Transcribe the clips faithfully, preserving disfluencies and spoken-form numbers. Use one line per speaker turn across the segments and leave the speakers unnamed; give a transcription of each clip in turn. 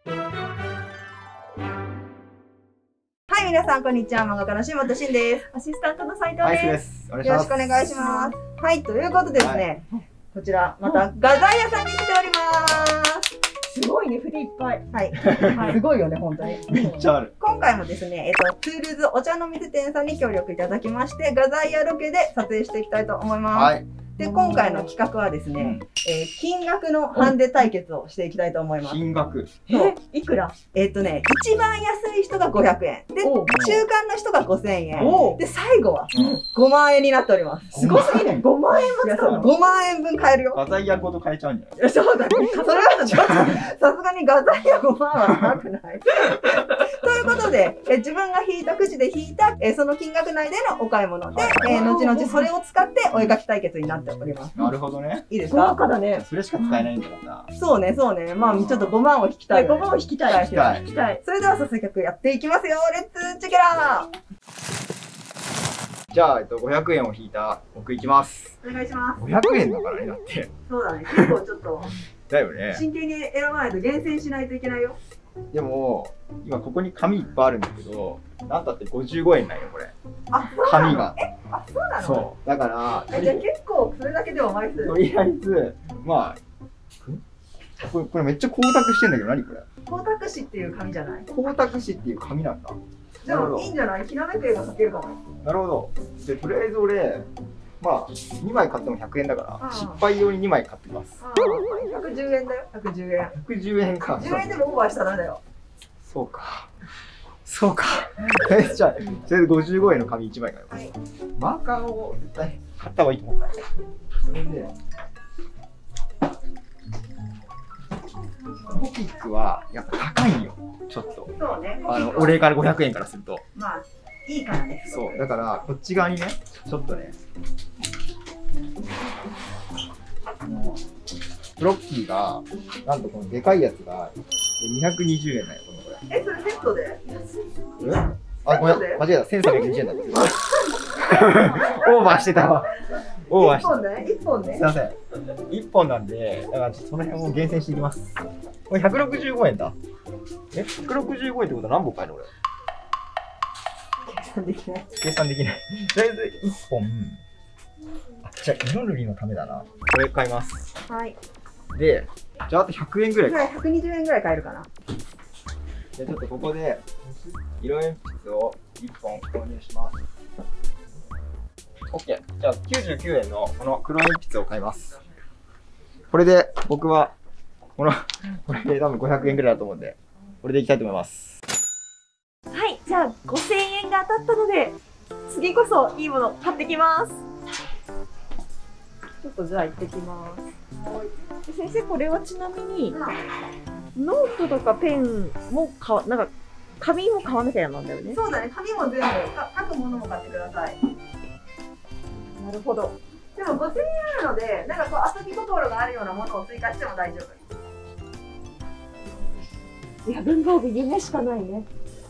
はい、皆さんこんにちは。漫画家の新本慎です。
アシスタントの斉藤です。
よろしくお願いします。はい、ということでですね、はい、こちらまた画材屋さんに来ております。
すごいね、筆いっぱい。
はい、はい、すごいよね、本当に。
めっちゃある。今
回もですね、えっと、ツールーズお茶の水店さんに協力いただきまして、画材屋ロケで撮影していきたいと思います。はい、で、今回の企画はですね、えー、金額のハンデ対決をしていきたいと思います。
金額
え、いくら？えっとね、一番安い人がごひゃくえん。で、中間の人がごせんえん。で、最後はごまんえんになっております。
すごすぎね。ごまんえんも使うの？
ごまんえんぶん買えるよ。
画材屋ごと買えちゃうんじゃない？
そうだね。それはちょっと、さすがに画材屋ごまんは高くない。ということで、え自分が引いたくじで引いたえその金額内でのお買い物で、え後々それを使ってお絵描き対決になっております。
なるほどね。
いいですか？
豪華だね。
それしか使えないんだから。
そうね、そうね。まあ、ちょっとごまんを引きたい。
ごまんを引きたい。
引きたい。引きたい。それでは早速やっていきますよ。レッツチェケラー。
じゃあ、えっと、ごひゃくえんを引いた僕いきます。
お願いします。
ごひゃくえんだからね、だって。
そうだね。結構ちょっと。
だよね。
真剣に選ばないと厳選しないといけないよ。
でも、今ここに紙いっぱいあるんだけど、なんだってごじゅうごえんなんよ、これ。
あ、
紙が。
え、あ、そうなの？
そう。だから、
じゃあ結構それだけでも枚数。
とりあえず、まあ、これ、これめっちゃ光沢してんだけど、何これ？
光沢紙っていう紙じゃない？
光沢紙っていう紙なんだ。
でもいいんじゃない？ひらめく絵が描けるかも。
なるほど。で、とりあえず俺、まあ、にまい買ってもひゃくえんだから、失敗用ににまい買ってきます。
ひゃくじゅうえんだよ、ひゃくじゅうえん。ひゃ
くじゅうえんか。
じゅうえんでもオーバーしたらだよ。
そうか。そうか。じゃあ、とりあえずごじゅうごえんの紙いちまい買います。はい、マーカーを絶対買った方がいいと思った。それで、コピックはやっぱ高いよ、ちょっと。
そうね。
あの、お礼からごひゃくえんからすると。
まあ、いいからね。
そう、だからこっち側にね、ちょっとね、フロッキーが、なんとこのでかいやつがにひゃくにじゅうえんだよ、このこれ。
え、それセットで？
え？あ、ごめん、間違えた、せんさんびゃくにじゅうえんだった。オーバーしてたわ。オーバーしてた。
いっぽんね、いっぽんね。
すいません。いっぽんなんで、だからその辺を厳選していきます。これひゃくろくじゅうごえんだ。え、ひゃくろくじゅうごえんってことは何本買えるの俺？
計算できない。
計算できない。とりあえずいっぽん。あ、じゃあ色塗りのためだな。これ買います。
はい。
で、じゃああとひゃくえんぐらいか。
ひゃくにじゅうえんぐらい買えるかな。
じゃあちょっとここで色鉛筆をいっぽん購入します。OK。じゃあきゅうじゅうきゅうえんのこの黒鉛筆を買います。これで僕はこのこれで多分ごひゃくえんぐらいだと思うんで、これでいきたいと思います。
はい、じゃあごせんえんが当たったので、次こそいいもの買ってきます。ちょっとじゃあ行ってきます。先生、これはちなみにノートとかペンも買わ、なんか紙も買わなきゃなんだよね。
そうだね、紙も全部書くものも買ってください。
なるほど。
でもごせんえんあるので、なんかこう遊び心があるようなものを追加しても大丈
夫。いや、文房具夢しかないね。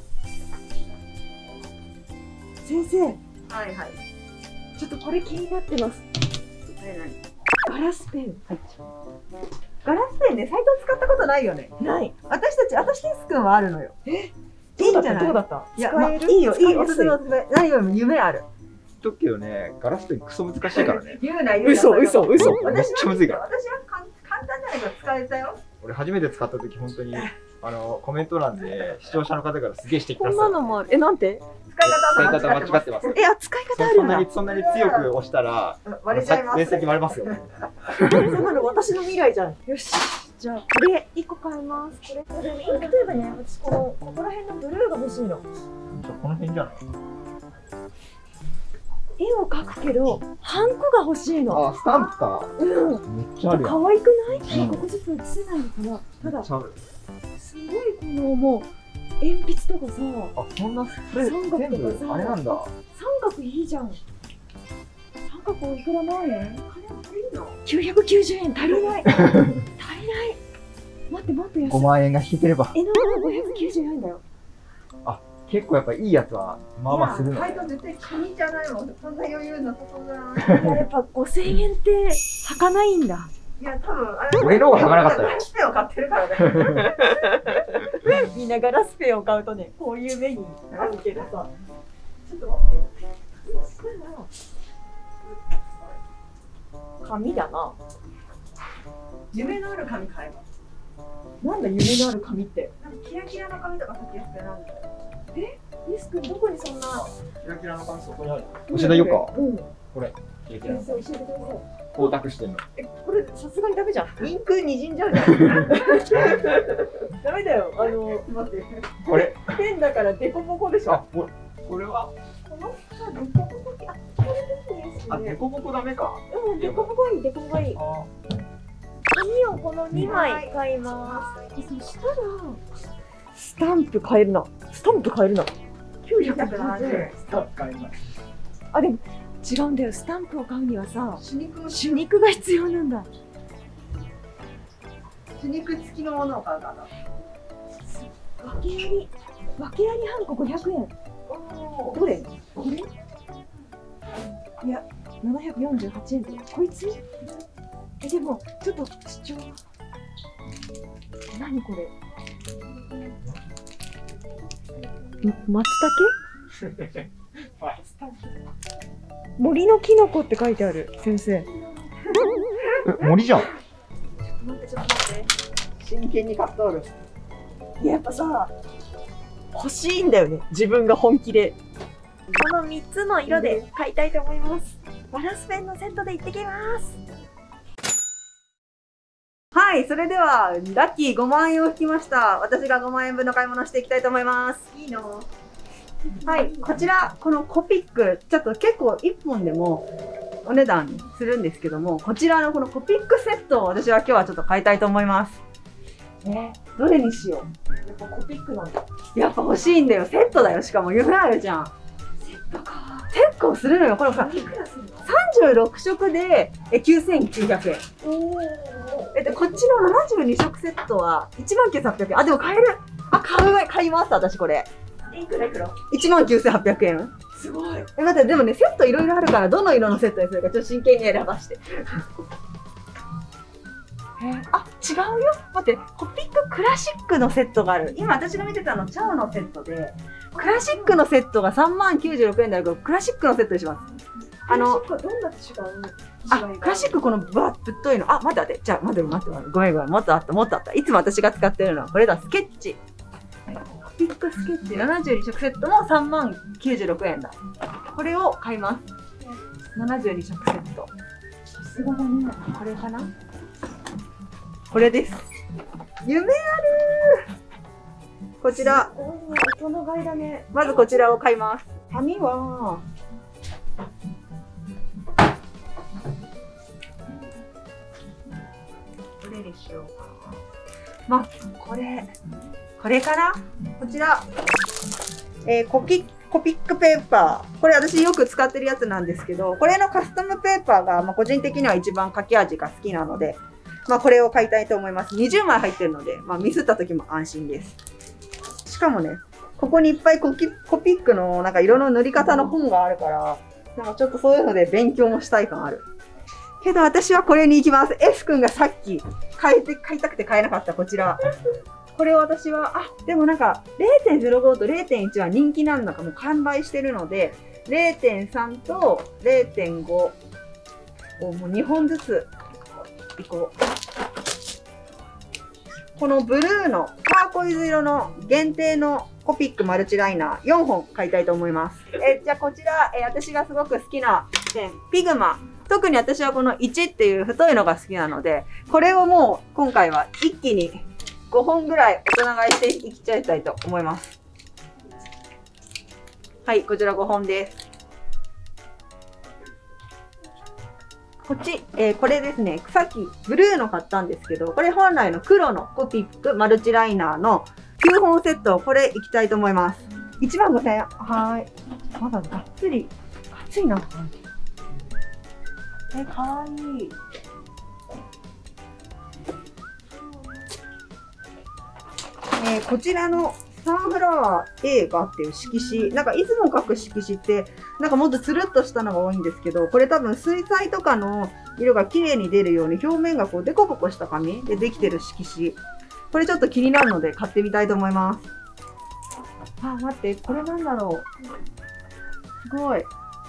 先生。はい
はい。
ちょっとこれ気になってます。
何何？
ガラスペン。はい。
ガラスペンね、斉藤使ったことないよね。
ない。
私たち、私ティス君はあるのよ。
え？
いいんじゃない？
どうだった？
いや、まあ、いいよ、いいよ、おすすめおすすめ。何よりも夢ある。
言っとくけどね、ガラスペンクソ難しいからね。
言うな、言うな。
嘘、嘘、嘘。
めっちゃむずいから。
私は簡単じゃないから使えたよ。
俺初めて使った時本当にあのコメント欄で視聴者の方からすげえ指摘
こんなのもある。え、なんて？
使い方
間違ってます。
え、あ、使い方あるんだ。
そんなにそんなに強く押したら
割れちゃいます。
面積割れますよ。
そんなの私の未来じゃん。よし。じゃあこれいっこ買います。これ、これ例えばね、私このここら辺のブルーが欲しいの。
じゃあこの辺じゃない？
絵を描くけどハンコが欲しいの。
あ、スタンプか。
うん。
めっちゃあるよ。
可愛くない？うん、ここちょっと映せないのかな。ただすごいこのもう鉛筆とかさ。
あ、そんなそれ全部あれなんだ。
三角いいじゃん。三角いくら万円？きゅうひゃくきゅうじゅうえん足りない。足りない。待って待って安い。
ごまんえんが引ければ。
え、なんかごひゃくきゅうじゅうえんだよ。
あ、結構やっぱいいやつはまあまあするの。
斉藤絶対紙じゃないもん。そんな余裕なさそうじゃない。
いや、やっぱごせんえんって履かないんだ。
いや、多分あれ。
俺の方が履かなかったよ。
ペンを買ってるからね。
みんなガラスペンを買うとね、こういう目にあるけどさ。ちょっと待って。そしたら、紙だな。
夢のある紙買えば。
なんだ夢のある紙って。
なんかキラキラの紙とか書きやすくなんだよ。
え、リス君どこにそんな。
キラキラの紙そこにある。教えてあげようか。
うん。
これ。キラキラの
先生教えてください。
光沢してんの。
え、これさすがにダメじゃん。
インクにじんじゃうじゃん。
ダメだよ。あの、
待って。
これ。
ペンだからデコボコでしょ。
あ、これ。これは。
このさ、デコボコ、あ、これですね。
あ、デコボコダメか。
うん、デコボコいい、デコボコいい。
あ
紙をこのにまい買います。そしたら、スタンプ買えるな。スタンプ買えるな。きゅうひゃくななじゅうえん。
スタッフ買います。
あ、でも違うんだよ。スタンプを買うにはさ、
手肉の
手肉が必要なんだ。
手肉付きのものを買うかな。
訳あり、訳ありハンコごひゃくえん。どれ？これ？いや、ななひゃくよんじゅうはちえんとか。こいつ？え、でも、ちょっと主張。何これ？松茸？森のキノコって書いてある、先生。
え、森じゃん。
待って、ちょっと待って。
真剣に買っとる。
いや、やっぱさ、欲しいんだよね、自分が本気で。このみっつの色で買いたいと思います。ガラスペンのセットで行ってきます。
はい、それではラッキーごまんえんを引きました。私がごまんえんぶんの買い物していきたいと思います。いいの？はい、こちら、このコピック、ちょっと結構いっぽんでもお値段するんですけども、こちらのこのコピックセットを私は今日はちょっと買いたいと思います。えー、どれにしよう？
やっぱコピックなんだ。
やっぱ欲しいんだよ。セットだよ。しかも夢あるじゃん。
セットか。
結構するのよ。これさ、
いくらするの？
さんじゅうろくしょくでえきゅうせんきゅうひゃくえん。
おお。
えで、こっちのななじゅうにしょくセットはいちまんきゅうせんはっぴゃくえん。あ、でも買える。あ、買う、買います、私これ。
いくらいくら？
いちまんきゅうせんはっぴゃくえん。
すごい。
え、待って、でもね、セットいろいろあるから、どの色のセットにするか、ちょっと真剣に選ばして。あ、違うよ。待って、コピッククラシックのセットがある。今私が見てたの、チャオのセットで、クラシックのセットがさんまんきゅうじゅうろくえんであるけど、クラシックのセットにします。あの、
クラシックはどんな違う？
あ、クラシックこのぶわぶっといの。あ、待って待って。じゃあ、待って待って待って。ごめんごめん。もっとあった、もっとあった。いつも私が使ってるのはこれだ、スケッチ。コピックスケッチななじゅうにしょくセットもさんまんきゅうじゅうろくえんだ。これを買います。ななじゅうにしょくセット。
さすがだね。
これかな？これです。夢あるー。こちら。
すごいね、大人買いだね。
まずこちらを買います。紙は、どれにしようかな。まあ、これ、これかな？こちら、えー、コピ、コピックペーパー。これ私よく使ってるやつなんですけど、これのカスタムペーパーが、まあ、個人的には一番書き味が好きなので、まあこれを買いたいと思います。にじゅうまい入ってるので、まあミスった時も安心です。しかもね、ここにいっぱいコピコピックのなんか色の塗り方の本があるから、なんかちょっとそういうので勉強もしたい感ある。けど私はこれに行きます。F 君がさっき買えて、買いたくて買えなかったこちら。これを私は、あ、でもなんか れいてんゼロご と れいてんいち は人気なんだかもう完売してるので、れいてんさん と れいてんご をもうにほんずついこう。このブルーのターコイズ色の限定のコピックマルチライナーよんほん買いたいと思います。えじゃあこちら、え私がすごく好きなペン、ピグマ。特に私はこのいちっていう太いのが好きなので、これをもう今回は一気にごほんぐらい大人買いしていきちゃいたいと思います。はい、こちらごほんです。こっち、えー、これですね。さっきブルーの買ったんですけど、これ本来の黒のコピックマルチライナーのきゅうほんセット、これいきたいと思います。いちまんごせんえん。はーい。まだがっつり、がっつりな。え、かわいい。えー、こちらのサンフラワー映画っていう色紙、なんかいつも描く色紙って、なんかもっとつるっとしたのが多いんですけど、これ多分水彩とかの色が綺麗に出るように表面がこうデコボコした紙でできてる色紙。これちょっと気になるので買ってみたいと思います。 あ、待って、これなんだろう。すごい。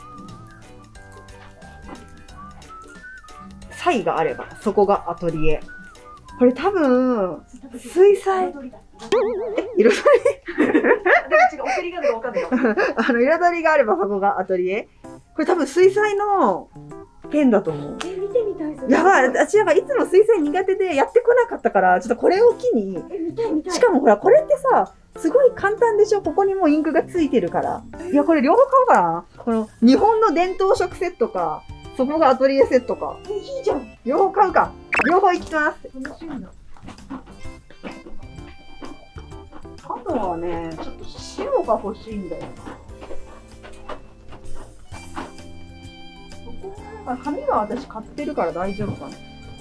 サイがあれば、そこがアトリエ。これ多分、水彩。え、彩り
違う、送りがわかんないよ。
あの、彩りがあればそこがアトリエ。これ多分水彩のペンだと思う。
え、見てみたい。
やばい、私なんかいつも水彩苦手でやってこなかったから、ちょっとこれを機に。
え、見たい見たい。
しかもほら、これってさ、すごい簡単でしょ。ここにもうインクがついてるから。いや、これ両方買おうかな。この日本の伝統色セットか、そこがアトリエセットか。
え、いいじゃん。
両方買うか。両方いきます。
楽しみだ。
あとはね、ちょっと白が欲しいんだよな。そこなんか紙は私買ってるから大丈夫かな。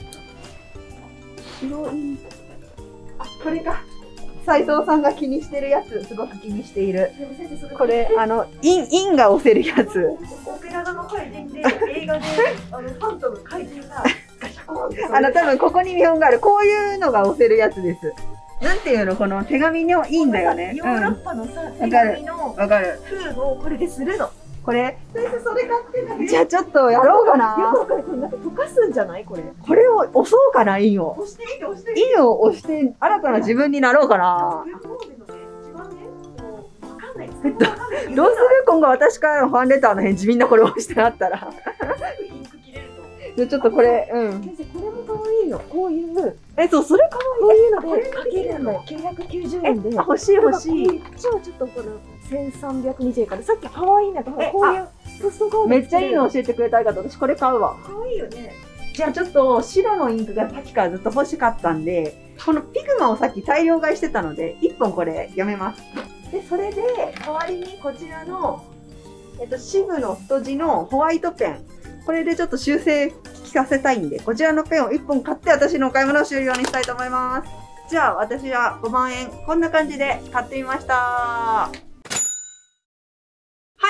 白い。あ、これか。斉藤さんが気にしてるやつ、すごく気にしている。これ、あの、イン、インが押せるやつ。
オペラ座の回転で、映画で、あの、ファントム回転が、ガシャコーンって。
あの、多分ここに見本がある。こういうのが押せるやつです。なんていうの、この手紙のインだよね。
ヨーロッパのさ、
うん、
手紙の
わかる。
風をこれでするの。
これ、
先生、それ買ってない。
じゃあちょっとやろうかな。
よくわかる。これなんか溶かすんじゃないこれ。
これを押そうかな、インを。
押していいって押していい。
インを押して、新たな自分になろうかな。どうする今後私からのファンレターの返事みんなこれ押してあったら。じゃあちょっとこれ、うん。
先生、これも可愛いの。こういう。
え、そう、それ可
こういうのでかけるの。きゅうひゃくきゅうじゅうえんで。
欲しい欲しい。
こっちはちょっとこのせんさんびゃくにじゅうえんから。さっき可愛いなとこういうポストカード。
めっちゃいいの教えてくれたいかと私これ買うわ。
可愛いよね。
じゃあちょっと白のインクがさっきからずっと欲しかったんで、このピグマをさっき大量買いしてたので、いっぽんこれやめます。で、それで代わりにこちらの、えっと、シブの太字のホワイトペン。これでちょっと修正聞かせたいんで、こちらのペンをいっぽん買って私のお買い物を終了にしたいと思います。じゃあ私はごまんえん、こんな感じで買ってみました。はい、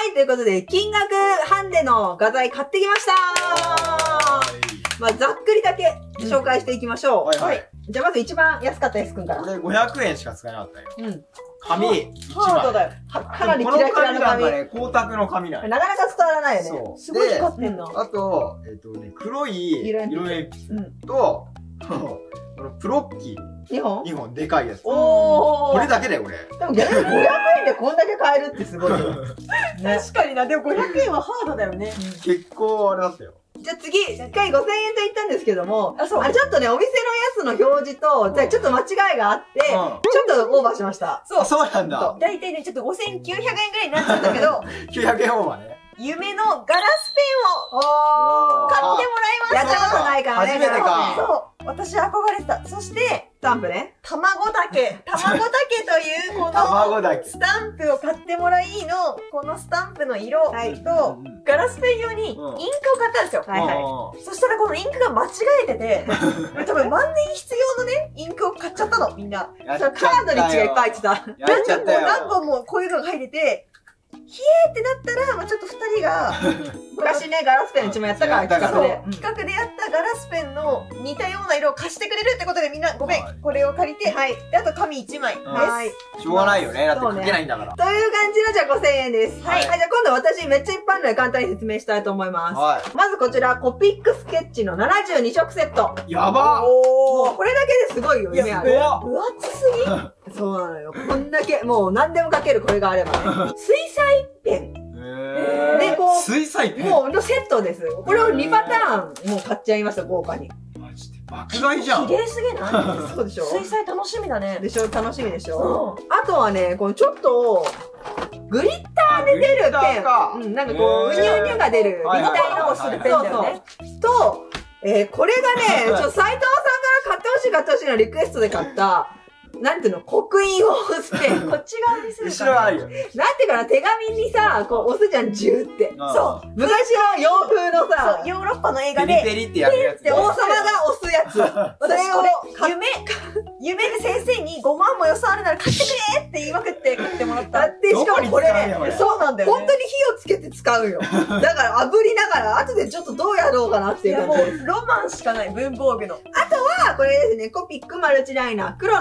ということで、金額ハンデの画材買ってきました。まあ、ざっくりだけ紹介していきましょう。
はいはい。
じゃあまず一番安かった S くんから。
これごひゃくえんしか使えなかったよ。
うん。
紙いちまい。
ハードだよ。かなりキラキラの紙。
この紙なんかね、光沢の紙なんや。
なかなか伝わらないよね。
そう。
すごい光ってんな。
あと、えっとね、黒い色鉛筆と、このプロッキー。
にほん ?に
本でかいやつ。
おー。
これだけだよ、これ。
でも逆にごひゃくえんでこんだけ買えるってすごいよ。ね。
確かにな。でもごひゃくえんはハードだよね。
結構あれだったよ。
じゃあ次、一回ごせんえんと言ったんですけども、
あ、そう。
あ、ちょっとね、お店のやつの表示と、じゃあちょっと間違いがあって、ちょっとオーバーしました。
そう。
そうなんだ。
だいたいね、ちょっとごせんきゅうひゃくえんぐらいになっちゃったけど、
きゅうひゃくえんオーバーね。
夢のガラスペンを
おー。
買ってもらいました。
やったことないからね。
初めてか
そう。私憧れてた。そして、
スタンプね。
卵竹。卵竹というこの
卵だけ。
スタンプを買ってもらいの、このスタンプの色と、ガラスペン用にインクを買ったんですよ。
はいは
そしたらこのインクが間違えてて、これ多分万年必要のね、インクを買っちゃったの、みんな。
やっ
い。カードリッチがいっぱい入ってた。
やっちゃったよ。
何本もこういうのが入ってて、ひえーってなったら、まあ、ちょっと二人が、
昔ね、ガラスペンうちもやったから、企画で。
企画でやったガラスペンの似たような色を貸してくれるってことでみんな、ごめん、これを借りて、はい。で、あと紙いちまいです。
はい。
しょうがないよね。だって書けないんだから。
という感じのじゃあごせんえんです。
は
はいい。はい、じゃあ今度私めっちゃいっぱいあるので簡単に説明したいと思います。
は
まずこちら、コピックスケッチのななじゅうにしょくセット。
い。やば
もうこれだけですごいよ、夢ある。
やば
分厚すぎ
そうなのよ。こんだけ、もう何でも書けるこれがあればね。水彩ペン。
へ
で、こう、
水彩ペン。
もうのセットです。これをにパターンもう買っちゃいました、豪華に。
マジで爆買いじゃん。
綺麗すぎない
そうでしょ
水彩楽しみだね。
でしょ楽しみでしょ
そ
あとはね、このちょっと、グリッターで出るペン。うん、なんかこう、うにゅうにゅが出る。
はい
立体の
をするペンだよね。
と、えー、これがね、ちょ、斉藤さんから買ってほしい買ってほしいのリクエストで買った、なんていうの、刻印を押すペン。
こっち側にする
後ろあるよ。
なんていうかな、手紙にさ、こう押すじゃん、ジューって。
そ
昔の洋風のさ、
そう、ヨーロッパの映
ペ
画で、
リペリってやるやつ。
で、王様が押すやつ。それ
私
を
これ、夢、夢で先生にごまんも予算あるなら買ってくれって言いまくって買ってもらった。
買って、しかもこれ
どこに使うのこれ
そうなんだよ、ね。本当に火をつけて使うよ。だから炙りながら、後でちょっとどうやろうかなって
いやも
いう感じです。
う、ロマンしかない、文房具の。
あ、これですね、コピックマルチライナー、黒のセット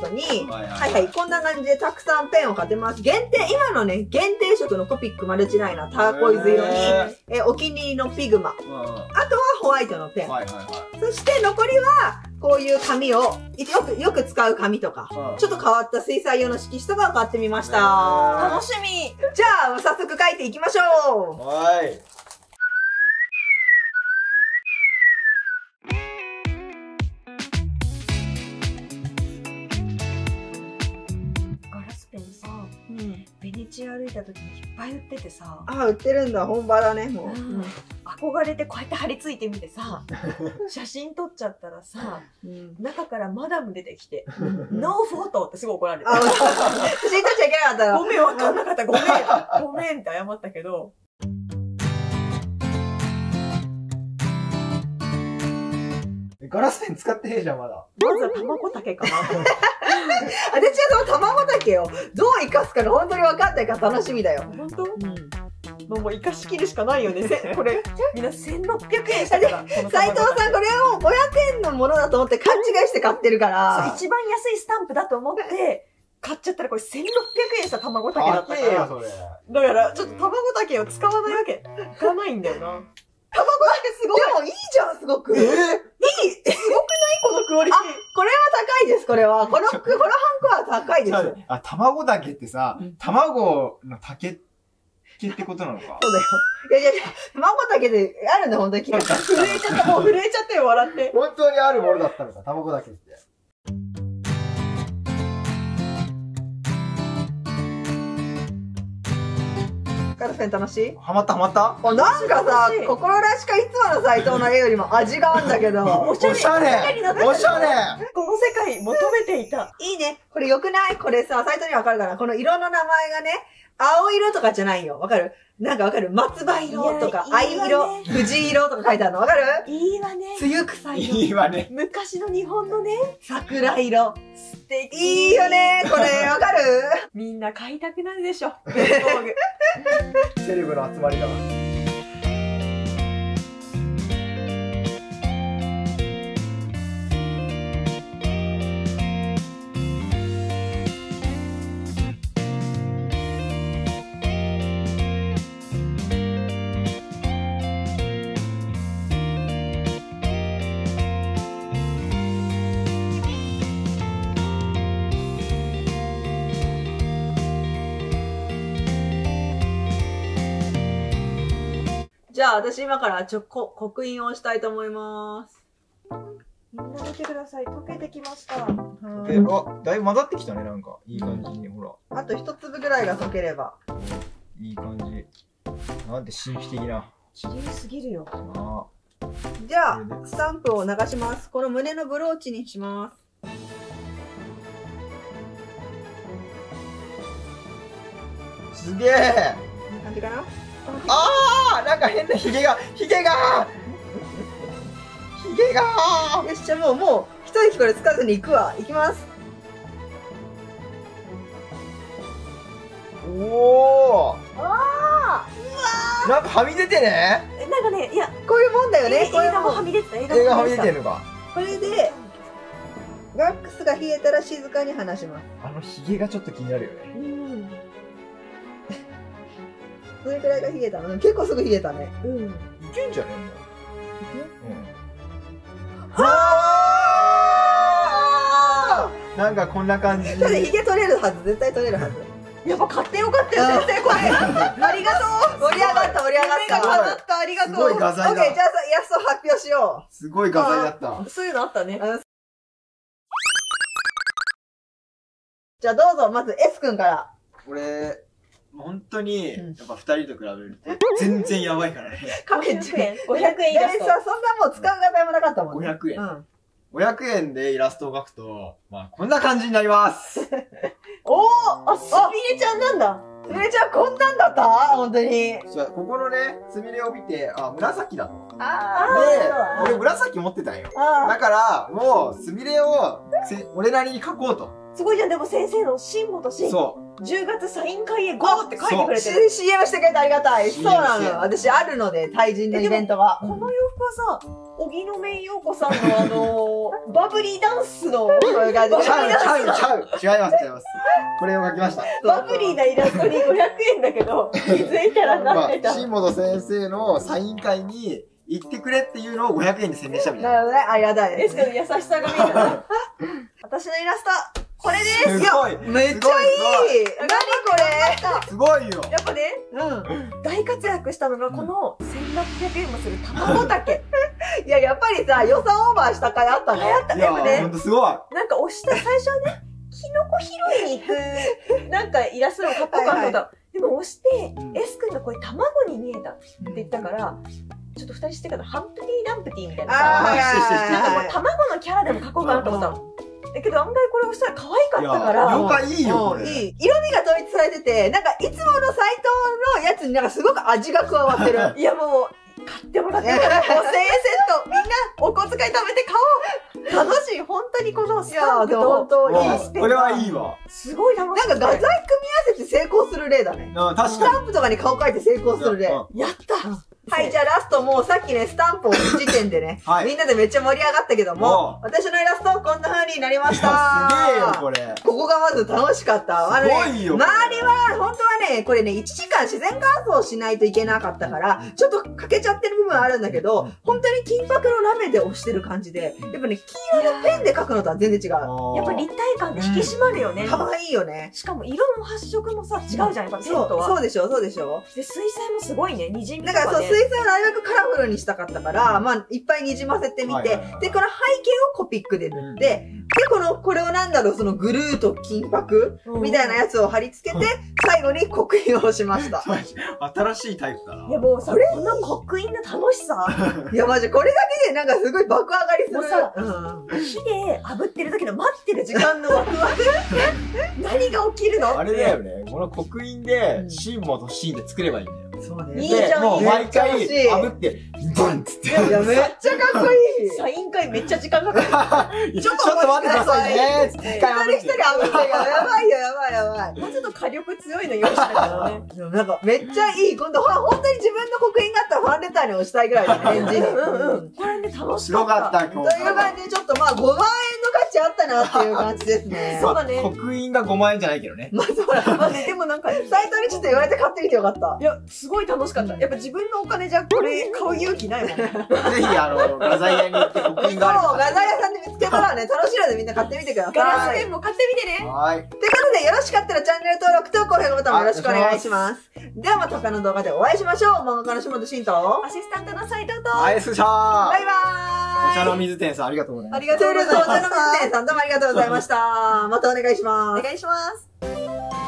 トに、
はい
はいはい、こんな感じでたくさんペンを買ってます。限定、今のね、限定色のコピックマルチライナー、ターコイズ色に、
へ
えお気に入りのフィグマ、
うん。
あとはホワイトのペン。
はいはいは
そして残りは、こういう紙を、よく、よく使う紙とか、
うん
ちょっと変わった水彩用の色紙とかを買ってみました。
へー
楽しみ。
じゃあ、早速書いていきましょう。
い。はい。
ガラスペンさ、ベネチア歩いた時にいっぱい売っててさ、
ああ、売ってるんだ。本場だね、もう。
うん憧れてこうやって貼り付いてみてさ、写真撮っちゃったらさ、
うん。
中からマダム出てきて、ノーフォトってすごい怒られて。
あ、写真撮っちゃいけなかったの。
ごめん、わかんなかった。ごめん。ごめんって謝ったけど。
ガラスペン使ってへんじゃん、まだ。
まずは卵竹かな。
あてちゃんの卵竹をどう生かすかの本当に分かんないから楽しみだよ。
本当？
うん。
もうもう生かしきるしかないよね。せこれ、みんなせんろっぴゃくえんしたから。この
斉藤さん、これをごひゃくえんのものだと思って勘違いして買ってるか
そう
ら。
一番安いスタンプだと思って、買っちゃったらこれせんろっぴゃくえんした卵竹だったか
高えよ、
ら。
それ。
だから、ちょっと卵竹を使わないわけ。いかないんだよな。
卵竹すごい。でもいいじゃん、すごく。いい。
え
このクオリティ。
これは高いです、これは。この、このハンコは高いです。そうだよ。
あ、卵だけってさ、卵の竹竹ってことなのか。
いやいやいや、卵竹であるんだ、本当に。
震えちゃった、もう震えちゃったよ、笑って。
本当にあるものだったのか、卵だけって。
ガラスペン楽しい？
ハマったハマった
あ、なんかさ
楽しい、
心らしかいつもの斎藤の絵よりも味があるんだけど。
おしゃれおしゃれ
この世界求めていた。
いいね。これ良くない？これさ、斎藤にわかるかな？この色の名前がね、青色とかじゃないよ。わかる？なんかわかる？松葉色とか、
いやいい
藍
わね
色、藤色とか書いてあるのわかる？
いいわね。
梅雨臭い色。
いいわね。
昔の日本のね、
桜色。
素敵。
いいよね。これ、わかる？
みんな買いたくなるでしょ。
セレブの集まりだわ。
じゃあ、私今からちょ、こ、刻印をしたいと思います。
みんな見てください。溶けてきました。
え、あ、だいぶ混ざってきたね、なんか。いい感じに、ほら。
あと一粒ぐらいが溶ければ。
いい感じ。なんて神秘的な。
綺麗すぎるよ。
あ
じゃあ、スタンプを流します。この胸のブローチにします。
すげえ。
こんな感じかな？
あー、なんか変なヒゲが、ヒゲがヒゲが
よし、じゃあもう、もう、一息これつかずに行くわ。行きます。
おー。
あ
なんかはみ出てね。
えなんかね、いや、
こういうもんだよね。
映画も
こういうもん。
はみ出てた。映
映画はみ出
た
てるのか。
これで、ワックスが冷えたら静かに離します。
あのヒゲがちょっと気になるよね。
うん。
どれくらいが冷えたの？結構すぐ冷えたね。
うん。
いけんじゃねえもう。
いくよ。
うん。あーなんかこんな感じ。
だってヒゲ取れるはず。絶対取れるはず。
やっぱ買ってよかったよ、先生、これ。
ありがとう。盛り上がった、盛り上がった。
夢が叶った、ありがとう。
すごい画材だ
オッケー、じゃあさ、イラスト発表しよ
すごい画材だった。
そういうのあったね。
う。じゃあどうぞ、まず S 君から。
これ、本当に、
うん
やっぱ二人と比べると、全然やばいからね。
かけ
ごひゃくえん。ごひゃくえんイラスト。
さ、そんなもう使う画材もなかったもんね。
ごひゃくえん。
うん。
ごひゃくえんでイラストを描くと、まあ、こんな感じになります。
おーあ、すみれちゃんなんだ。
すみれちゃんこんなんだった？本当に。
そうここのね、つみれを見て、あ、紫だと。
あ
で、俺紫持ってたんよ。
あ
だから、もう、すみれを、せ俺なりに書こうと。
すごいじゃん。でも先生の新本慎
そ
じゅうがつサイン会へゴーって書いてくれてる。
シーエム してくれてありがたい。そう
シーエム
なのよ。私あるので、対人のイベントが。
この洋服はさ、荻野目洋子さんのあのー、バブリーダンスの、
こういう感じで。
う。ちゃう、ちゃう、ちゃう。違います、違います。これを書きました。
バブリーなイラストにごひゃくえんだけど、気づいたらな
まあ、
ってた。
新本先生のサイン会に行ってくれっていうのをごひゃくえんで宣伝したみたいな。
なるほどね。ありがたいです。
エスカの優しさが見えたな。私のイラスト、これです。
すごい。
めっちゃいい。何こ
すごいよ。
やっぱね、
れ。うん。
大活躍したのがこのせんろっぴゃくえんもする卵竹。
いや、やっぱりさ、予算オーバーした回あったね。
あった
いや
でもね
ほんとすごい。
なんか押した最初はね、キノコ拾いに行く、なんかイラストのかっこよかった。
はいは
でも押して、
うん
S 君がこれ卵に見えたって言ったから、ちょっと二人知ってるかな、ハンプティ・ダンプティみたいな
あー、
さ、
はい
してしてして
なんかも
はい
う卵のキャラでも描こうかなと思ったの。だけど案外これ押したら可愛かったか
いや、
ら、
了解いいよ、これ。
うんいい。色味が統一されてて、なんかいつものサイトのやつになんかすごく味が加わってる。
いやもう、買ってもらって、ごせんえんセット、みんなお小遣い貯めて買おう。楽しい、本当にこのスタンプ
いやでも本当
と、
いい
わ
スペン
これはいいわ。
すごい楽しくて。
なんか画材組み合わせて成功する例だね。
うん確
ス
か
タンプとかに顔描いて成功する例。
うん
やった
はい、じゃあラストもうさっきね、スタンプを押す時点でね、
はい
みんなでめっちゃ盛り上がったけども、私のイラストこんな風になりまし
いや
た。
すげえよ、これ。
ここがまず楽しかった。あのね、
すごいよ。
周りは、本当はね、これね、いちじかん自然乾燥しないといけなかったから、ちょっと欠けちゃってる部分あるんだけど、本当に金箔のラメで押してる感じで、やっぱね、黄色のペンで描くのとは全然違う。
やっぱ立体感で引き締まるよね。
可愛いよね。
しかも色の発色もさ、違うじゃん、やっぱペン
そう、
とは。
そうでしょ、そうでしょ。
で、水彩もすごいね、にじみ
だからそう、
とかね。
水彩をなるべくカラフルにしたかったから、まあ、いっぱいにじませてみて、
はいはいはい
で、この背景をコピックで塗って、で、この、これをなんだろう、そのグルーと金箔
うん
みたいなやつを貼り付けて、最後に刻印をしました。
新しいタイプだな。
いやもうさ、この刻印の楽しさ、
いや、マジ、これだけでなんかすごい爆上がりする。
もうさ
うん
火で炙ってる時の待ってる時間のワクワク何が起きるの
あれだよね。この刻印で、シンモとシンで作ればいいんだよ。
そう
いいじゃん
で、もう毎回
めっちゃ欲しい
炙って、ブンっつって。
いや、めっちゃかっこいい。
サイン会めっちゃ時間かかる。
ちょっと待ってくださいね。つって一回炙って
一人一人炙ってるよ。やばいよ、やばいやばい。
もうちょっと火力強いの用意したからね。
でもなんかめっちゃいい。今度、ほ本当に自分の刻印があったらファンレターに押したいぐらいだね、返事に。
うんうんうん。これね、楽しか
よ
った。
かった、今日。
という感じで、ちょっとまあごまんえんの価値あったなっていう感じですね。
そうだね
刻印がごまんえんじゃないけどね。
まあそうだ。
まあね、でもなんか、
サイトにちょっと言われて買ってみてよかった
い。や、すごい楽しかった。やっぱ自分のお金じゃこれ買う勇気ないもん。
ぜひ、あの、画材屋に行って刻
そう、
印がある
画材屋さんで見つけたらね、楽しいのでみんな買ってみてくだ
ガラス
さい。
ペンも買ってみてね。
はい。
ということで、よろしかったらチャンネル登録と高評価ボタンもよろしくお願いします。ではまた他の動画でお会いしましょう。漫画家の下田慎と、
アシスタントの斉藤と、
アイスシャー
バイバーイ
お茶の水店さんありがとうございます。
ありがとうございます。お茶の水店さんどうもありがとうございました。またお願いします。
お願いします。